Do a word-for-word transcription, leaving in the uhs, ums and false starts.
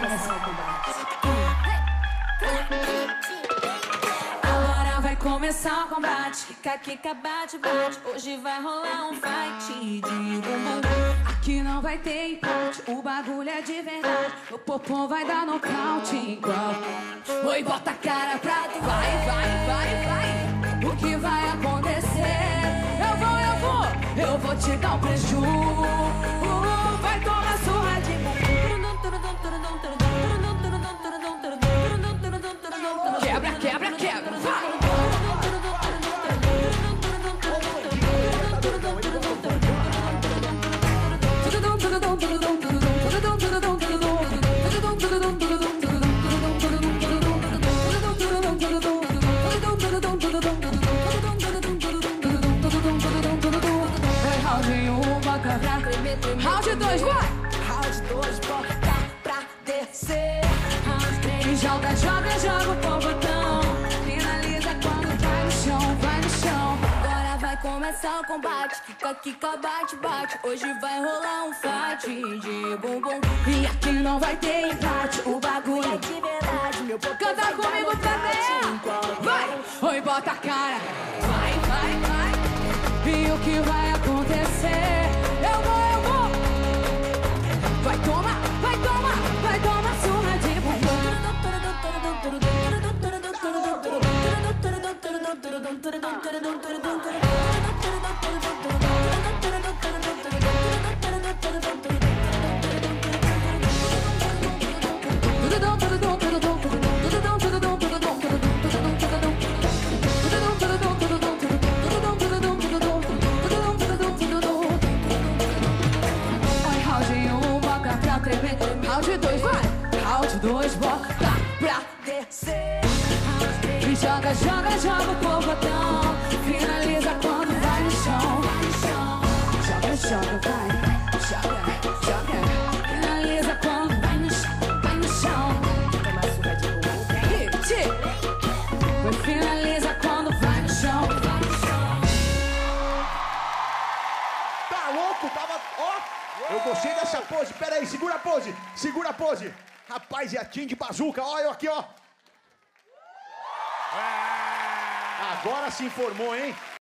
começar o combate. Agora vai começar o combate. Kika, kika, bate, bate. Hoje vai rolar um fight de bumbum. Aqui não vai ter empate, o bagulho é de verdade. O popô vai dar nocaute igual. Oi, bota a cara pra tu. Vai, vai, vai, vai. O que vai acontecer? Eu vou, eu vou, eu vou te dar um preju. Vai tomar surra de bumbum. Quebra, quebra, quebra, vai. Round dois, vai! Round dois, bota pra descer. Round três, joga, joga, joga o povotão. Finaliza quando vai no chão, vai no chão. Agora vai começar o combate. Kika, kika, bate, bate. Hoje vai rolar um fight de bumbum. E aqui não vai ter empate. O bagulho é de verdade. Meu povo canta comigo pra ver. Vai! Oi, bota a cara. Vai, vai, vai. E o que vai acontecer? Eu vou, eu vou. Vai tomar, vai tomar, vai tomar surra de bumbum. Round dois, vai! Round dois, bota pra descer. E joga, joga, joga o povotão. Finaliza quando vai no chão. Joga, joga, vai. Joga, joga. Finaliza quando vai no chão. Vai no chão. Toma surra de bumbum. Hit. Finaliza quando vai no chão. Vai no chão. Tá louco? Tava... Ó! Eu gostei dessa pose. Pera aí, segura a pose. Segura a pose. Rapaz, e a Tim de bazuca. Ó, eu aqui, ó. Agora se informou, hein?